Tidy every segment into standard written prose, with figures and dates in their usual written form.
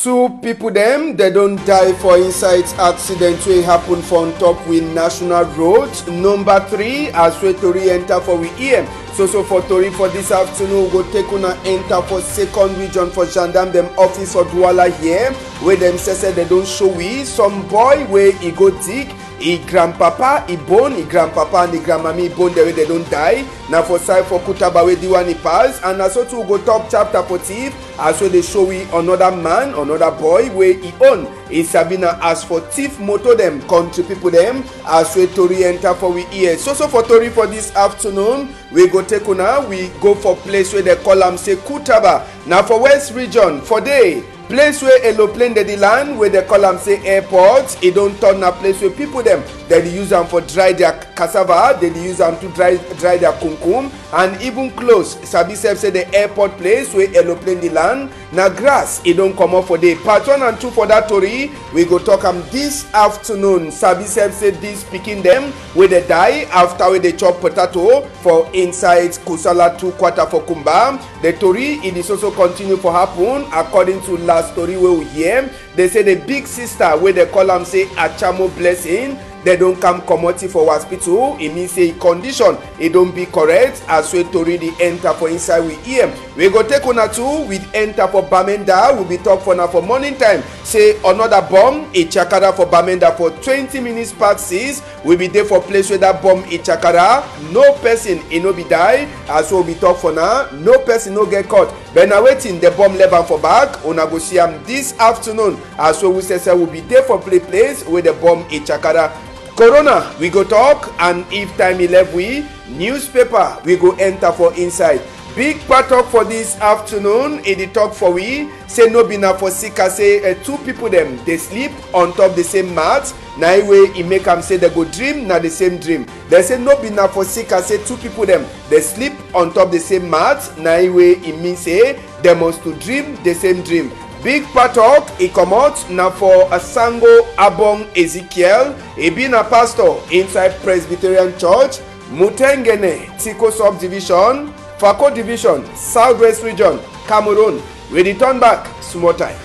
Two people dem they don't die for inside accident wey happen for on top with national road number 3 as we tori enter for we ear. So for tori for this afternoon, we go take una enter for second region for gendarme dem office of Douala here, where them say they don't show we some boy where he go dig e grandpapa e bone, e grandpapa and e grandmammy bone the way they don't die. Now for side for Kutaba where the one he pass, and as so to go talk chapter 40 as so they show we another man, another boy where he own e Sabina as for thief motor them country people them as we tori enter for we ear. So for tori for this afternoon, we go take una we go for place where they call am say Kutaba. Now for west region for day place where aeroplane dey land where they call am say airport, e don turn na place where people them they use them for dry their cassava, they use them to dry their kumkum, and even close sabi sef say the airport place where aeroplane dey land na grass e don come up for day. Part 1 and 2 for that tori we go talk am this afternoon. Sabi sef say this pikin them where they die after where they chop potato for inside Kusala 2 quarter for Kumba. The tori it is also continue for happen according to last story where we hear. They say the big sister where they call am say Achamo Blessing, they don't come commodity for hospital. It means say condition it don't be correct as we tori the enter for inside we hear. We go take una too with enter for Bamenda. We'll be talk for now for morning time. Say another bomb a chakara for Bamenda for 20 minutes past 6. We be there for place where that bomb a chakara. No person it no be die. As we be talk for now. No person no get caught. But now waiting the bomb level for back. Una go see am this afternoon. As we say we'll be there for place where the bomb a chakara. Corona we go talk, and if time 11 we newspaper we go enter for inside. Big part talk for this afternoon in the talk for we say no be na for sick say two people them they sleep on top the same mat. Na way e make am say they go dream na the same dream. They say no be na for sick say two people them they sleep on top the same mat. Na way e mean say they must to dream the same dream. Big part talk e comot na for Asango Abong Ezekiel. He been a pastor inside Presbyterian Church, Mutengene, Tiko Subdivision, Fako Division, Southwest Region, Cameroon. We return back small time.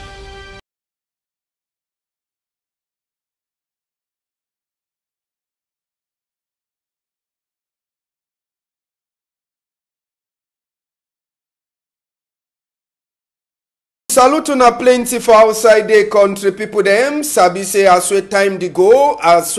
Salute na plenty for outside the country people them. Sabi say as we time dey go,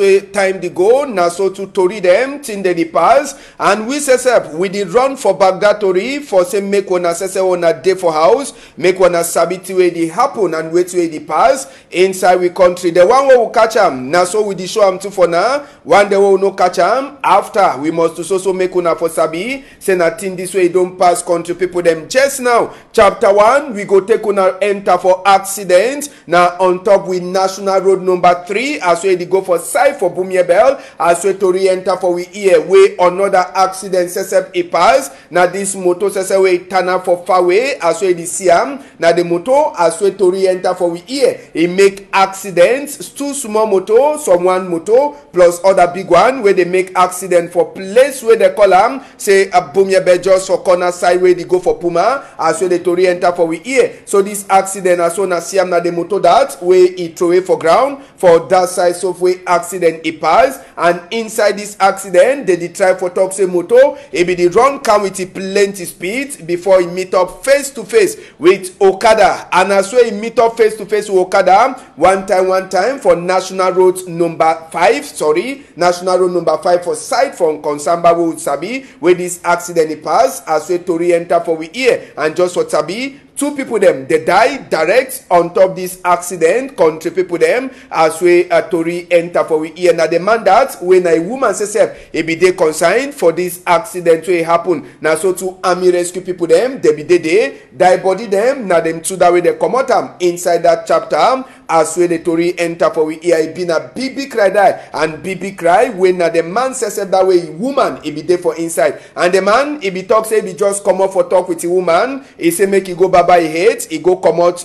na so to tori them till they pass. And we say we did run for Baghdad tori for say make una say una day for house, make una sabi way dey happen and wait way dey pass inside we country. The one we will catch am, na so we dey show am too for now. One day we will no catch am. After we must also make una for sabi say na thing this way don't pass country people them. Just now chapter 1 we go take una enter for accident now on top with national road number 3 as we go for side for Bumiebel as we tori enter for we ear way another accident sesep e pass. Now this motor sesep way turn up for far way as we see am. Now the motor as we tori enter for we ear e make accidents, two small motor, some one motor plus other big one where they make accident for place where they call am say a Bumiebel just for corner side where they go for Puma as we the tori enter for we ear. So this accident as soon as see am na the motor that way it throw away for ground for that side so way accident it pass. And inside this accident they try for talk say motor e be the run come with plenty speed before he meet up face to face with Okada, and as well he meet up face to face with Okada one time for national road number 5 national road number 5 for side from Konsamba we sabi where this accident it pass as we tori enter for we ear. And just for sabi two people them they die direct on top this accident country people them as we tori enter for we ear. Now the man that when a woman says it be they consigned for this accident wey happen. Now so to army rescue people them they be they die body them now them two that way they come out inside that chapter as wey the tori enter for we ear. E been a big cry die, and big cry when the man says that way woman e be there for inside, and the man e be talk say be just come up for talk with the woman. He say make he go baba he hate, he go come out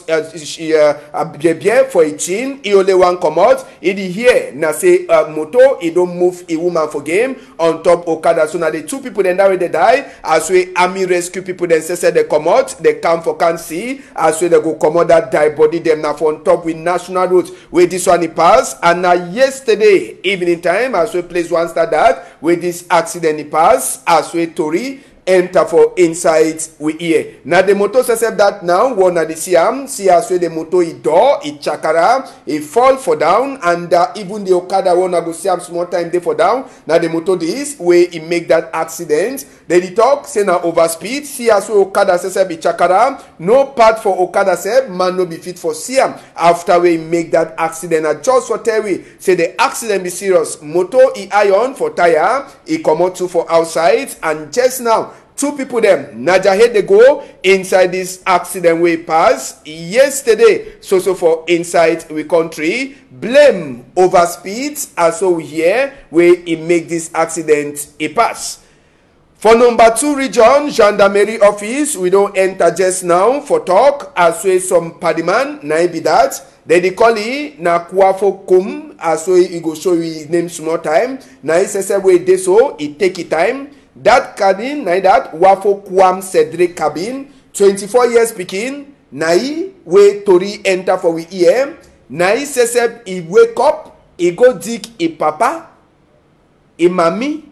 beer for a chin, he only one come out. He di hear na say moto he don't move a woman for game on top Okada. So now the two people then that way they die, as we army rescue people then say they come out, they come for can't see, as we they go come out that die body them now for on top with national roads where this one he pass. And now yesterday evening time, as we place one star that where this accident he pass, as we tori enter for inside we hear. Now the motor says that now one at the Siam, see as the motor he door, he chakara, he fall for down, and even the Okada one go Siam small time they for down. Now the motor this way he make that accident. Then he talk say now overspeed. See as Okada says he chakara, no part for Okada said man no be fit for Siam after we make that accident. And just for Terry say the accident be serious. Motor he iron for tire, he come out two for outside, and just now two people them Naja head they go inside this accident way pass yesterday. So for inside we country blame overspeed as so we hear where he make this accident a pass. For number 2 region, gendarmerie office, we don't enter just now for talk as well some padiman, na be that. Then they call it na kuafo kum as well he go show you his name small time. Na he says way they so it take it time. That cabin, na that wafo kwam Cedric cabin, 24 years speaking, na he way tori enter for we ear. Na he says he wake up, he go dig a papa, a mommy.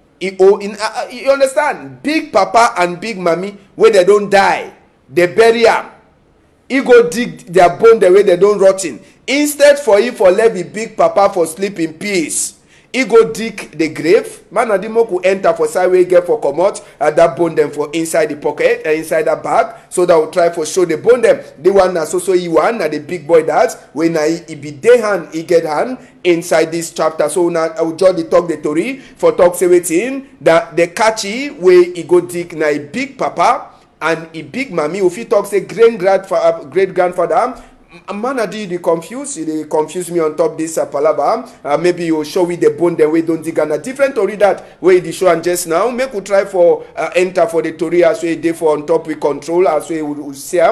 You understand? Big papa and big mommy where they don't die, they bury them. He go dig their bone the way they don't rotten. Instead for him for let the big papa for sleep in peace, he go dig the grave. Man adimo could enter for side way get for come out that bone them for inside the pocket and inside the bag, so that will try for show the bone them. The one na so he one na the big boy that when he be day hand he get hand inside this chapter. So now I will just the talk the story for talk 17 that the catchy way he go dig na a big papa and a big mommy. If he talk say great grandfather. Man, they confuse me on top this palava. Maybe you show me the bone the way don't dig a different story that way the show and just now. Make we try for enter for the story as we dey for on top we control as we would say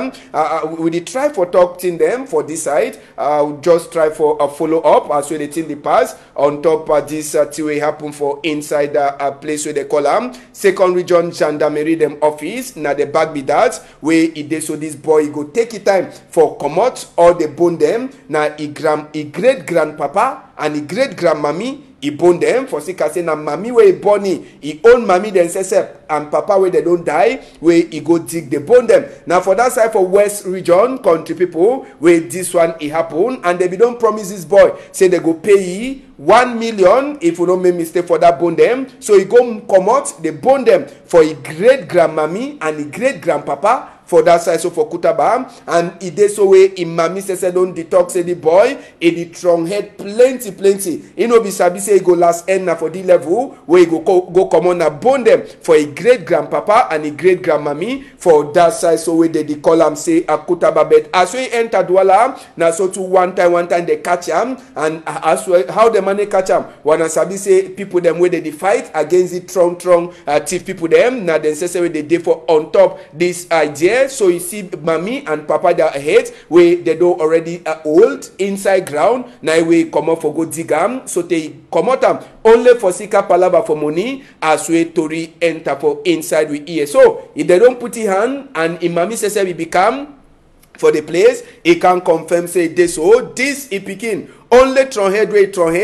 we try for talking them for this side. Just try for a follow up as we the thing the pass on top this thing will happen for inside a place where they call them second region gendarmerie them office. Now the bag be that way it dey so this boy go take it time for come out. All the bone them na he great grandpapa and he great grandmammy he born them for say na mommy where he born he own mommy then say and papa where they don't die where he go dig the bone them. Now for that side for west region country people where this one it happen and they be don't promise this boy say they go pay 1 million if you don't make mistake for that bone them. So he go come out the bone them for a great grandmammy and a great grandpapa for that side. So for Kutaba and it dey so way in mommy say don't detox say the boy in the strong head plenty. You know be sabi say he go last end na for the level where he go come on and bone them for a great grandpapa and a great grandmammy for that side. So where they call am say a Kutaba bed as we enter Douala na so to one time they catch him and as well how the money catch him wanna sabi say people them where they fight against the strong thief people them na then say they dey for on top this idea. So you see mommy and papa their heads where they do already old inside ground now we come up for go dig am so they come out am only for sika palaba for money as we tori enter for inside we ear. So if they don't put his hand and imami says we become for the place he can confirm say this this he picking only tron head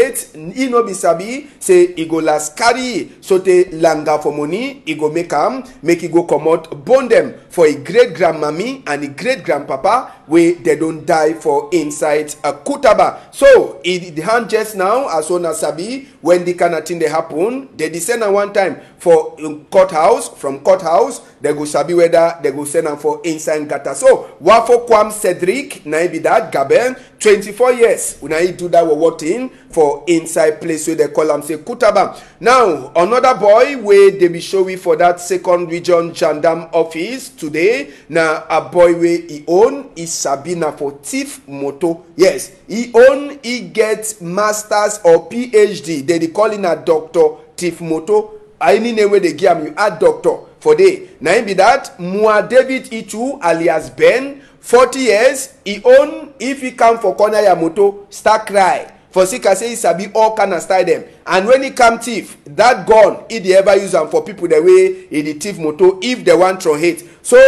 he no be sabi say he go last carry so te langa for money he go make he go come out bone them for a great grandmammy and a great grandpapa where they don't die for inside a Kutaba. So the hand just now as soon as sabi when the kind of thing they happen they descend at one time for courthouse. From courthouse they go sabi whether they go send them for inside gata. So wafo kwam Cedric na be that Gaben 24 years when I do that what in for inside place where they call them say Kutaba. Now another boy where they be showing for that second region gendarme office today. Now a boy where he own his sabi na for thief motor. Yes, he get masters or PhD. They call him a doctor thief motor. Any name wey they give him, you add doctor for day. Now him be that Mua David Itu alias Ben, 40 years. He own, if he come for corner ya motor, start cry. For Sika say he sabi all kind of style them. And when he come thief, that gun, he dey ever use them for people the way he the thief motor if they want to hate. So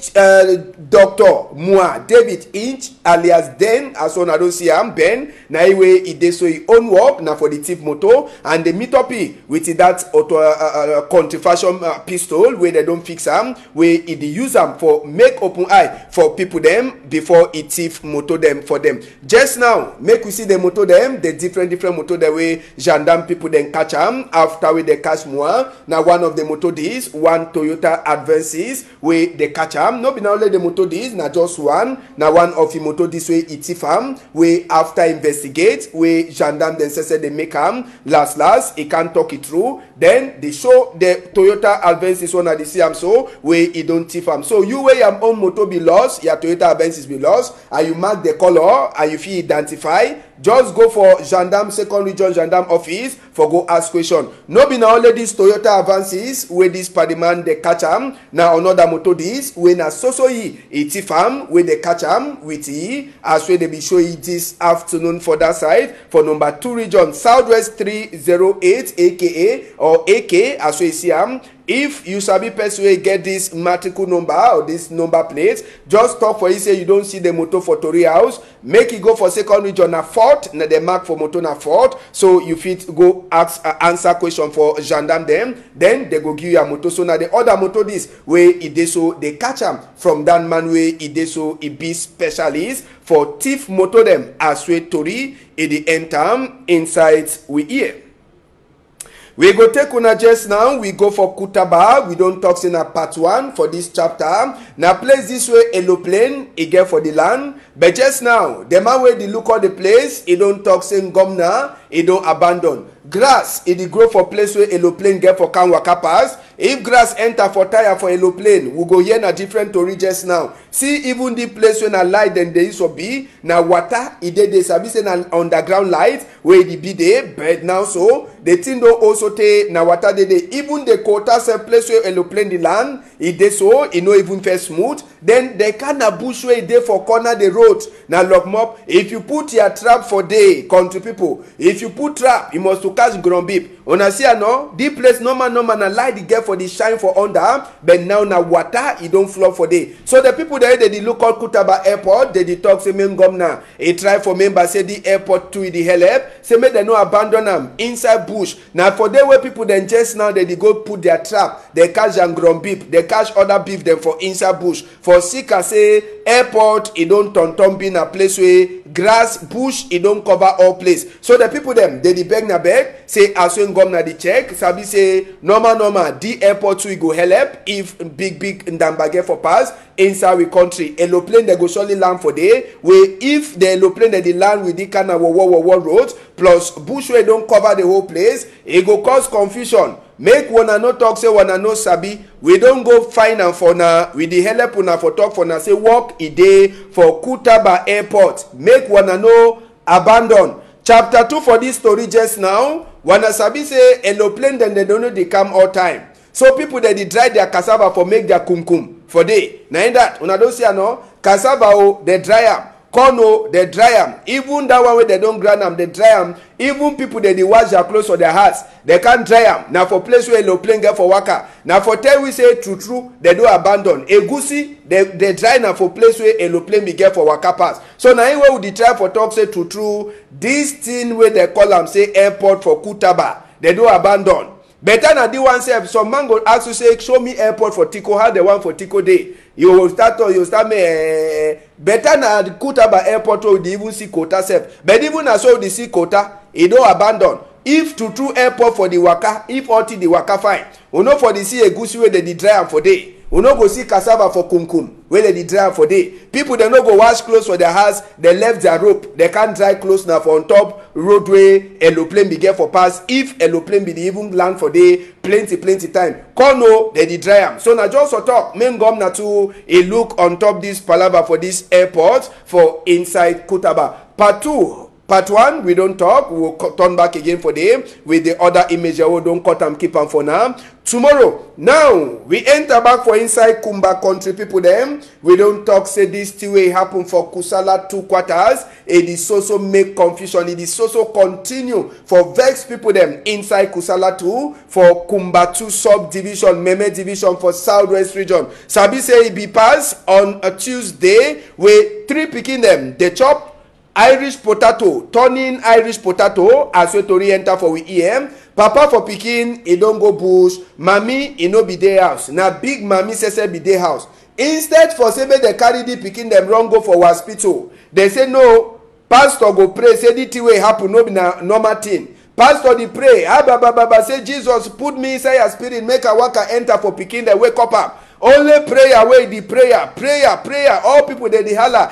Dr. Mua David Inch alias Den, as one I don't see him, Ben, na way he dey so he own work na for the thief motor, and they meet up with that auto counterfashion pistol where they don't fix them, where he dey use them for make open eye for people them before he thief motor them for them. Just now, make we see the motor them, the different motor the way gendarme people then catch them after we they catch Mua. Now one of the motor this, one Toyota Advances where they catch them. No be now only the motor this, na just one. Now one of the motor this way it thief we after investigate, we gendarme then say they make last he can't talk it through. Then they show the Toyota Advances one at the CM so where he don't thief so you where your own motor be lost, your Toyota Advances be lost, and you mark the color and you feel identify, just go for gendarme second region gendarme office for go ask question. No be now only this Toyota Advances where this paddyman they catch now another motor this when a so he thief where they catch with he as where they be show you this afternoon for that side for number 2 region Southwest 308 aka or AK as we see If you sabi person wey get this matricle number or this number plate, just talk for you say you don't see the motor for Tori house, make it go for second region na 4th, na the mark for motor na 4th, so you fit go ask answer question for gendarme them, then they go give you a motor. So now the other motor this way it dey so they catch am from that man way it dey so it be specialist for thief motor them as we Tori it dey enter inside we here. We go take una just now, we go for Kutaba, we don't talk in a part 1 for this chapter. Now place this way aeroplane, it get for the land. But just now, the man where they look at the place, it don't talk saying gomna, it don't abandon. Grass, it grow for place where aeroplane get for can waka pass. If grass enter for tire for aeroplane, we go here na different story just now. See even the place when a light then there is be, now water, it dey sabi say na underground light where it be there, but now so the thing don't also take na water dey. Even the quota say place where aeroplane the land, it dey so it no even first smooth. Then the kind of bush where it dey for corner the road now lock up. If you put your trap for day, country people, if you put trap, you must to catch ground beep. Una see no, the place normal na light the get for the shine for under, but now na water it don't flow for day. So the people there they look at Kutaba airport, they talk say men governor, he try for member say the airport to the help, say make they no abandon them inside bush. Now for the way people then just now they go put their trap, they catch and ground beep, they catch other beef them for inside bush. For Sika say airport it don't turn be na place where grass bush it don't cover all place. So the people them they beg na beg say as when governor the check sabi say normal the airport we go help if big ndambage for pass inside we country aeroplane they go surely land for day where if the aeroplane they land with the kind of war roads plus bush where don't cover the whole place, it go cause confusion. Make wanna no talk say wanna no sabi, we don't go find am for na with the help una for talk for na say work a day for Kutaba airport. Make wanna no abandon. Chapter 2 for this story just now, wanna sabi say aeroplane then they don't know they come all time. So people that they dry their cassava for make their kumkum for day. Now in that una don't see no cassava oh they dry am. Corn oh they dry am. Even that one where they don't grind am they dry am. Even people that they wash their clothes for their hats they can't dry am. Now for place where aeroplane get for waka. Now for tell we say true they do abandon. Egusi they dry now for place where aeroplane be get for waka pass. So now anyway we try for talk say true this thing where they call them say airport for Kutaba they do abandon. Better na the one say some man go ask you say show me airport for Tiko, how the one for Tiko day. You will start me better na the Kutaba airport where they even see quota self. But even as so they see quota, it don't abandon. If true airport for the waka, if all the waka fine, we know for the see Egusi where they dry am for day. we no go see cassava for kumkum wey dey dry for day. People dem no go wash clothes for their house, they left their rope, they can't dry clothes now for on top roadway aeroplane be get for pass. If aeroplane be even land for day plenty time, come no they dey dry am. So na just to talk main governor to a look on top this palava for this airport for inside Kutaba. Part 1, we don't talk. We will turn back again for them with the other image. We don't cut and keep them for now. Tomorrow, now, we enter back for inside Kumba country people them. We don't talk, say this thing will happen for Kusala 2 quarters. It is also make confusion. It is also continue for vex people them inside Kusala 2 for Kumba 2 subdivision, Meme division for Southwest region. Sabi say it be passed on a Tuesday with 3 picking them. They chop Irish potato, turning Irish potato as we tori enter for we EM. Papa for pikin, he don't go bush. Mommy, he no be day house. Now big mommy says be day house. Instead for say they carry the pikin them wrong go for hospital. They say no, pastor go pray, say the thing will happen, no be na normal thing. Pastor the pray, say Jesus put me inside your spirit, make a worker enter for pikin, they wake up. Only prayer wey the prayer. All people they holler,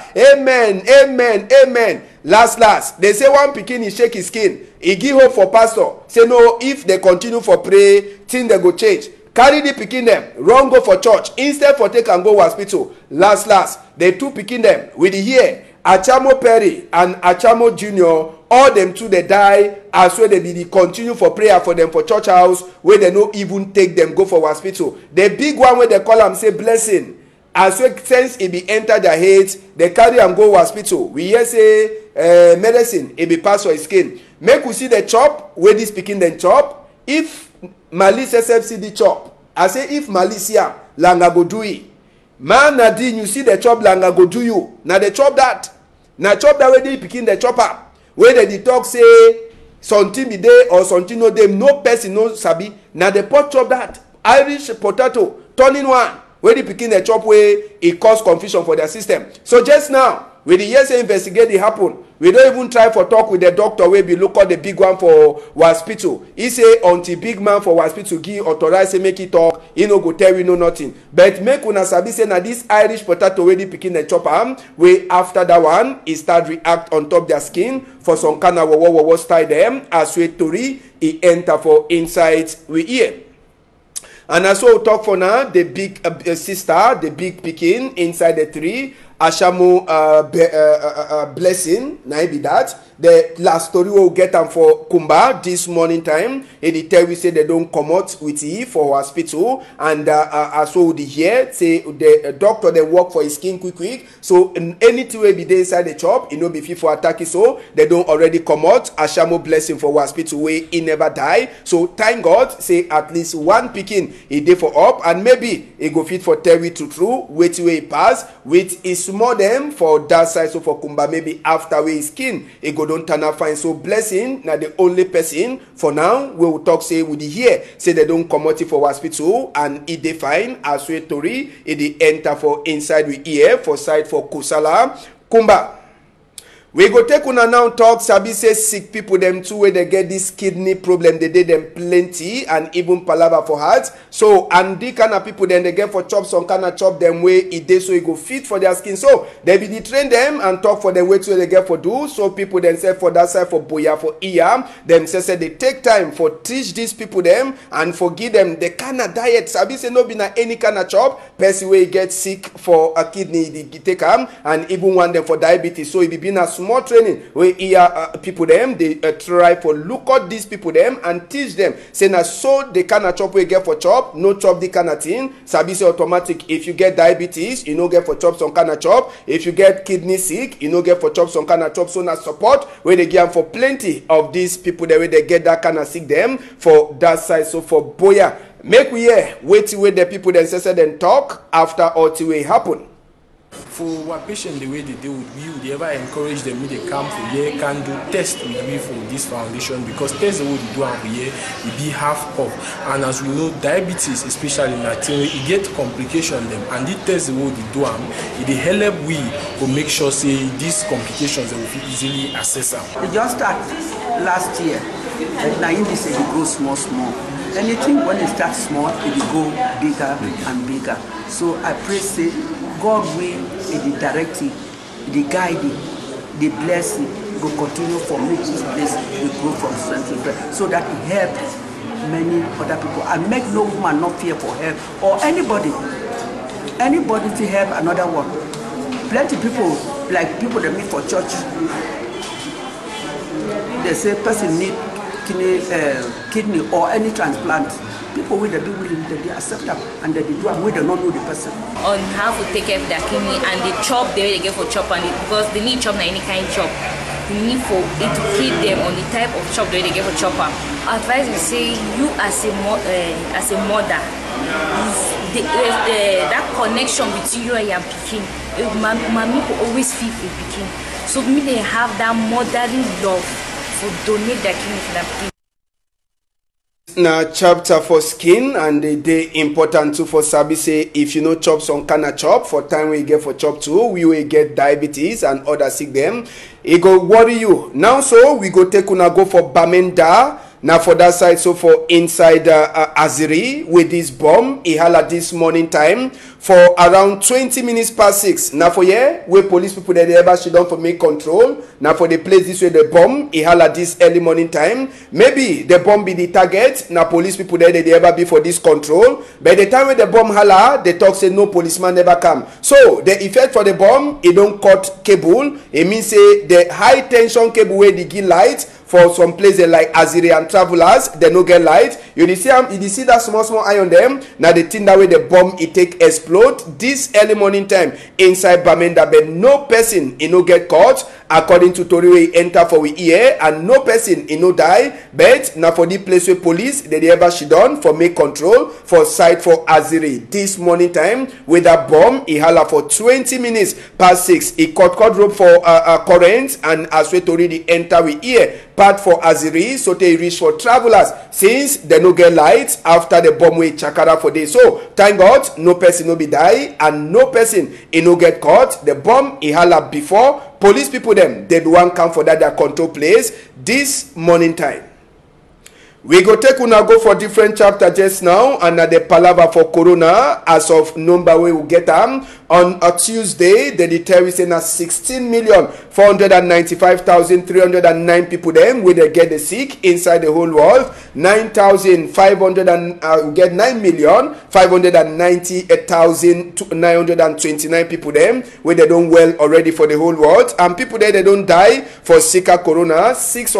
amen. Last. They say one pikin he shake his skin. He give hope for pastor. Say no, if they continue for pray, thing they go change. Carry the pikin them, run go for church. Instead for take and go hospital. Last. They 2 pikin them with the here. Achamo Perry and Achamo Junior, all them 2 they die as well. They continue for prayer for them for church house where they no even take them go for hospital. The big one where they call them say blessing, as well since it be enter their heads, they carry and go hospital. We hear say medicine it be pass for his skin. Make we see the chop where this picking them chop. If Malice SFC the chop, I say if Malicia Langa go do it. Man Nadine, you see the chop Langa go do you. Now they chop that. Now chop that way they picking the chopper. Where they talk say something be there or something no them no person no sabi. Now the pot chop that Irish potato turning one where they picking the chop way it cause confusion for their system. So just now with the years investigate it happen. We don't even try for talk with the doctor wey be look at the big one for hospital. He say until big man for hospital give authorize say make it talk, he no go tell we no nothing. But make una sabi say na this Irish potato wey dey pikin the chop am, wey after that one e start react on top their skin for some kind of wowo style them as we tori e enter for inside we ear. And as we talk for now, the big sister, the big pikin inside the tree. Ashamo blessing, na be that. The last story we'll get them for Kumba this morning time. They tell we say they don't come out with it for hospital, and as well the here say the doctor they work for his skin quick. So anything will be there inside the chop, it no be fit for attack it, so they don't already come out. Ashamo blessing for hospital where he never die. So thank God say at least one pikin he dey for up, and maybe he go fit for tell we true wait way pass with his small them for that side. So for Kumba maybe after we skin he go don't turn out fine. So blessing now the only person for now we will talk say with the here say they don't come out for hospital and it they fine as we tori it they enter for inside we ear for side for Kusala Kumba. We go take una now talk sabi say sick people them too where they get this kidney problem they did them plenty and even palava for heart. So and the kind of people then they get for chop some kind of chop them way it dey so it go fit for their skin. So they be train them and talk for the way to they get for do. So people then say for that side for boya for ear them say they take time for teach these people them and forgive them the kind of diet sabi say no be na any kind of chop person way get sick for a kidney they take them and even want them for diabetes. So it be been a more training where here people them they try for look at these people them and teach them say na so the kind of chop we get for chop no chop the kind of thing sabi say automatic. If you get diabetes you no get for chop some kind of chop. If you get kidney sick you no get for chop some kind of chop. So na support where they give for plenty of these people that way they get that kind of sick them for that side. So for boya make we hear wait till the people then say then talk after all till we happen. For our patient, the way they deal with you, they ever encourage them when they come for here, can do test with me for this foundation because test the way they do over here, it be half of. And as we know, diabetes, especially in that thing, it get complication them, and the test the way they do them, it help we to make sure say these complications they will easily assess them. They just start last year, but now in this it grows small. anything when it starts small, it will go bigger and bigger. So I pray, say, God will the directive, the guiding, the blessing will continue for make this place will grow from strength to strength, so that it helps many other people and make no woman not fear for help or anybody to help another one. Plenty people, like people that meet for church, they say person need kidney or any transplant. People will be willing, they accept them and they do, and we do not know the person. On how to take care of their kidney and the chop the way they get for chop, and because they need chop, not any kind of chop. You need for it to keep them on the type of chop the way they get for chopper. Advice we say, you as a mother, that connection between you and your pikin, mommy will always feel for pikin. So me they have that motherly love for donate their kidney for that pikin. Now chapter for skin, and they important too for sabi say if you know chop some kind of chop for time we get for chop too, we will get diabetes and other sick them. It go worry you. Now so we go take una go for Bamenda. Now for that side, so for inside Aziri with this bomb, he had this morning time for around 20 minutes past 6. Now for here, where police people that they ever should down for make control. Now for the place this way the bomb, he had this early morning time. Maybe the bomb be the target. Now police people there they ever be for this control. By the time when the bomb holla, they talk say no policeman never come. So the effect for the bomb, it don't cut cable. It means say the high tension cable where they give light. For some places like Aziri and Travelers, they no get light. You see that small iron them. Now the thing that way the bomb it take explode this early morning time inside Bamenda, but no person no get caught according to Tori we enter for we ear, and no person no die. But now for the place where police they ever she done for make control for site for Aziri this morning time with that bomb it holla for 20 minutes past 6. It cut rope for current, and as we Tori the enter we ear. Part for Aziri, so they reach for Travelers since they no get light after the bomb way chakara for day. So thank God no person no be die and no person no get caught. The bomb he holla before police people them they do one come for that their control place this morning time. We go take una go for different chapter just now, and the palaver for corona as of number we will get them on a Tuesday. The detail is in 16,495,309 people them where they get the sick inside the whole world. 9,500 and get 9,598,929 people them where they don't well already for the whole world, and people there they don't die for sicker corona.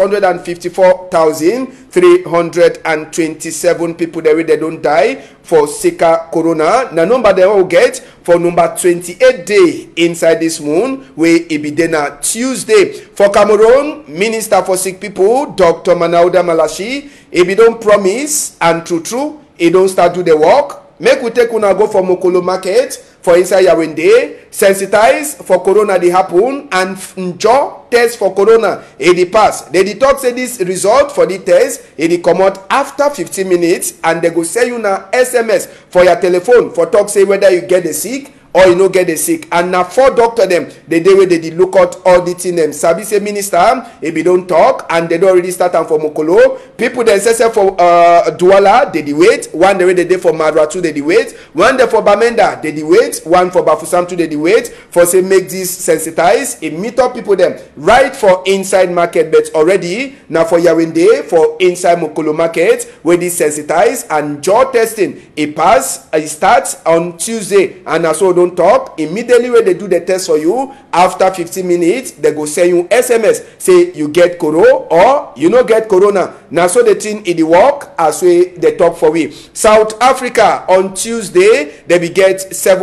654,327 people there they don't die for sicker corona. The number they will get for number 28 day inside this moon where it be dinner Tuesday. For Cameroon, Minister for Sick People Dr. Manauda Malashi, if he don't promise and true he don't start do the work. Make we take una go for Mokolo market for inside Yawende, sensitize for corona they happen, and njo test for corona it pass. They talk say this result for the test it come out after 15 minutes, and they go say you na SMS for your telephone for talk say whether you get the sick or you no get the sick. And now for doctor them the day where they look out auditing them sabi say minister if they don't talk and they don't already start am for Mokolo. People then say for Douala they wait, one the way they did for Madratu they wait, one day for Bamenda they wait, one for Bafusam they wait for say make this sensitize. It meet up people them right for inside market, but already now for Yawende for inside Mokolo market where this sensitize and jaw testing it pass. It starts on Tuesday, and also don't talk immediately when they do the test for you. After 15 minutes they go send you SMS say you get corona or you no get corona. Now so the thing in the work as we they talk for we. South Africa on Tuesday they be get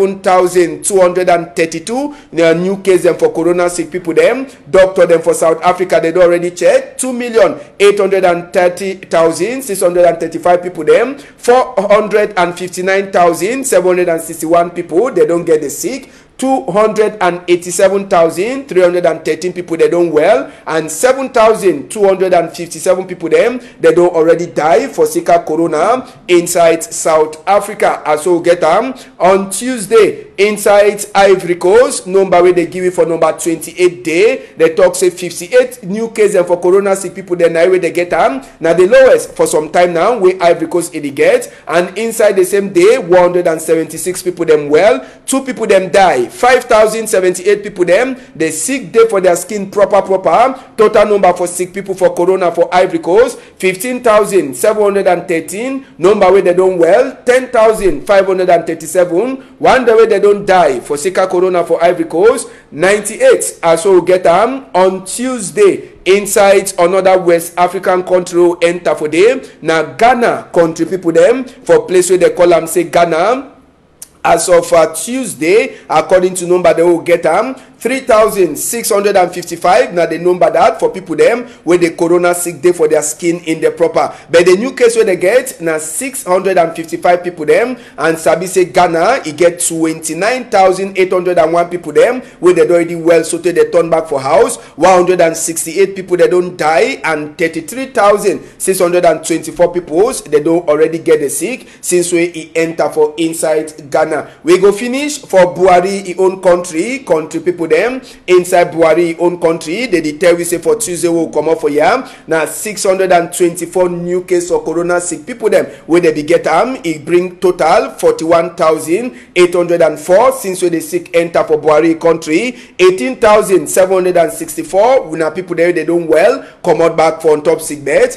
7,232 new cases for corona sick people them. Doctor them for South Africa they do already check 2,830,635 people them. 459,761 people they don't get the sick. 287,313 people they don't well, and 7,257 people them they don't already die for Zika corona inside South Africa. As we get on Tuesday inside Ivory Coast, number where they give it for number 28 day. They talk say 58 new cases for corona sick people then now where they get now the lowest for some time now where Ivory Coast it get, and inside the same day 176 people them well, 2 people them die, 5,078 people them they sick day for their skin proper. Total number for sick people for corona for Ivory Coast 15,713. Number where they don't well 10,537. One day where they don't die for Zika corona for Ivory Coast 98. As we get on Tuesday inside another West African country enter for them. Now Ghana country people them for place where they call them say Ghana. As of Tuesday, according to number they will get 3,655. Now the number that for people them where the corona sick day for their skin in the proper. But the new case where they get now 655 people them, and Sabi say Ghana it get 29,801 people them where they already well so they turn back for house. 168 people they don't die, and 33,624 people they don't already get the sick since we enter for inside Ghana. We go finish for Buhari own country people them inside Buhari own country. They tell we say for Tuesday will come up for here. Now 624 new cases of corona sick people them where they be get it bring total 41,804 since when they sick enter for Buhari country. 18,764 when people there they don't well come out back for on top sick beds.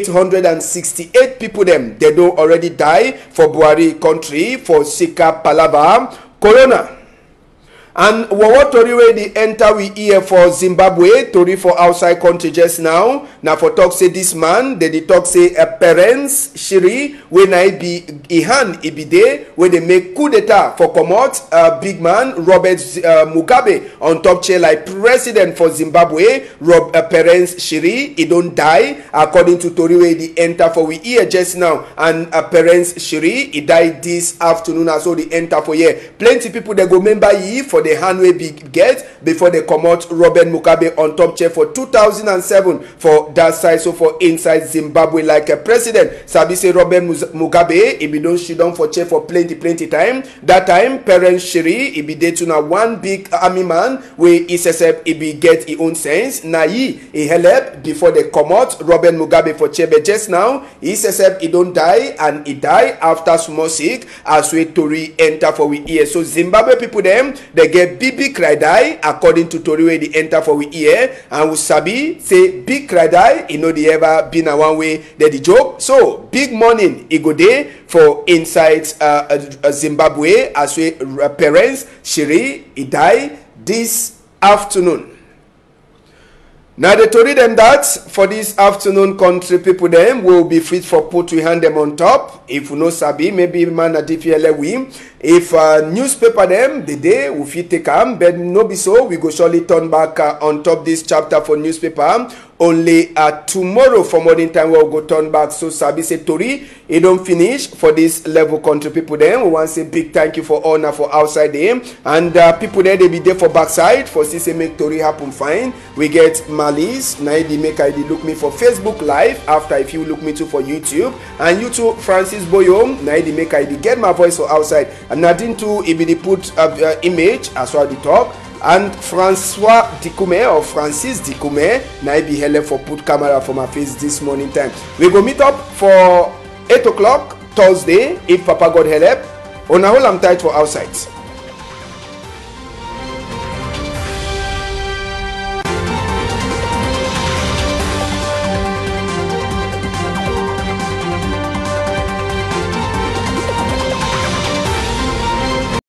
868 people them they don't already die for Buhari country for Zika palava corona. And what tori wey dey enter we here for Zimbabwe, tori for outside country just now. Now for talk say this man, they talk say a parents Shiri when I be Ihan Ibide when they make coup d'etat for comot big man Robert Mugabe on top chair like president for Zimbabwe. Parents Shiri he don't die according to tori wey dey enter for we here just now, and parents Shiri he died this afternoon as so they enter for here. Plenty people they go remember ye for the hand way big get before they come out Robert Mugabe on top chair for 2007 for that side. So for inside Zimbabwe like a president Sabi say Robert Mugabe he be don sit down for chair for plenty time. That time parents Shiri he be there to now one big army man where SSF he be get his own sense. Now he help before they come out Robert Mugabe for chair, but just now SSF he don't die, and he die after small sick as we tori enter for we ear. So Zimbabwe people them they get big cry die according to tori wey they enter for we ear, and we sabi say big cry die e no dey ever been a one way that the joke. So big morning e go dey for inside Zimbabwe as we parents Shiri he die this afternoon. Now they told them that for this afternoon country people them will be fit for put we hand them on top. If you know sabi maybe man a DPL we. If newspaper them the day we fit take am, but no be so we go surely turn back on top this chapter for newspaper. Only tomorrow for morning time we'll go turn back. So sabi say tori it don't finish for this level country people them. We want to say big thank you for honor for outside them, and people there they be there for backside for see say make tori happen fine. We get Malice now they make ID look me for Facebook live after if you look me too for YouTube, and YouTube Francis Boyom now they make ID get my voice for outside, and Nadine too if they put image as well the top. And Francois Dikume or Francis Dikume now be held for put camera for my face this morning time. We go meet up for 8 o'clock Thursday if Papa God help. On a whole I'm tight for outside.